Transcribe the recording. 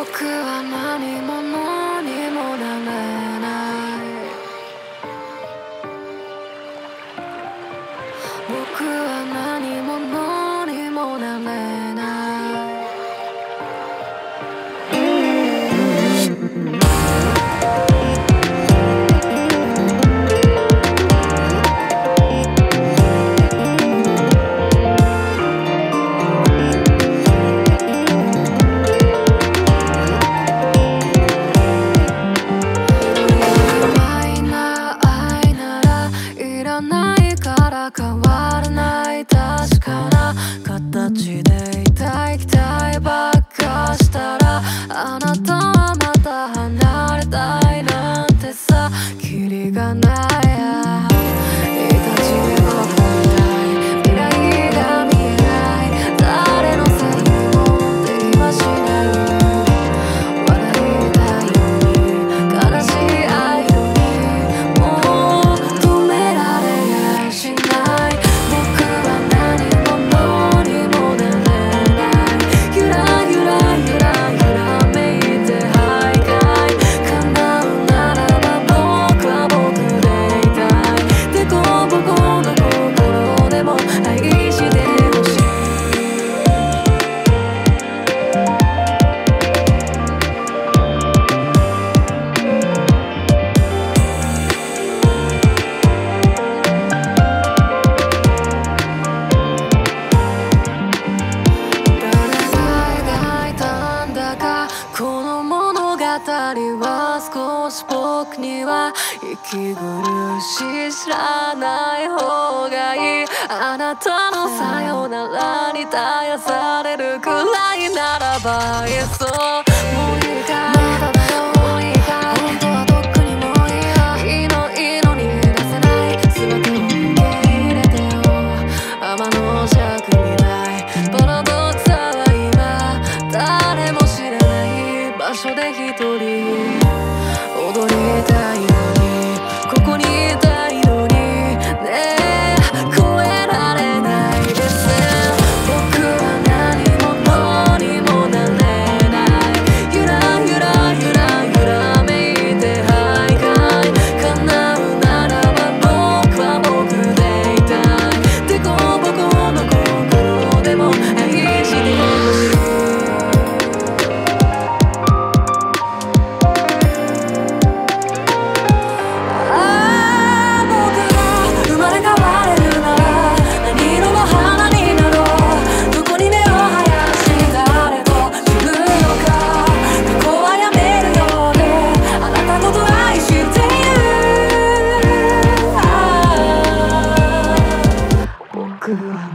僕は何者にもなれない。僕は何者にもなれない。変わらない確かな形でいたい期待ばっかしたら、あなたはまた離れたいなんてさ、キリがないや。いたちでも未来が見えない。誰のせいにもできはしない。笑いたいのに悲しい愛のにもう止められやしない。この物語は少し僕には息苦しい。知らない方がいい。あなたのさよならに絶やされるくらいならばいっそもういいか、まだだよもういいか、本当はとっくにもういいよ。いいのいいのに出せない全てを受け入れてよ。天の尺にないパラドックスは今誰も知らない場所で一人踊りたいのに、ここにいたいのにねえ、越えられないです。僕は何者にもなれない。ゆらゆらゆらゆらめいて徘徊。叶うならば僕は僕でいたい。でこぼこの心でも愛してほしい。僕は